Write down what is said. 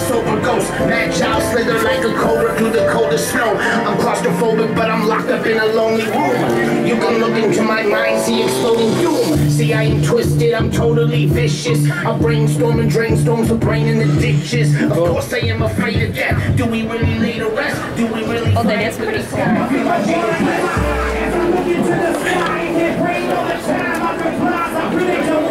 sober ghost. Mad child slither like a cobra through the coldest snow. I'm claustrophobic, but I'm locked up in a lonely room. You can look into my mind, see exploding doom. See, I am twisted, I'm totally vicious. I brainstorm and drain storms of brain in the ditches. Of course I am afraid of death. Do we really lay to rest? Do we really? Oh, that is pretty cool. As I look into the sky and get rain all the time, I reply, I predict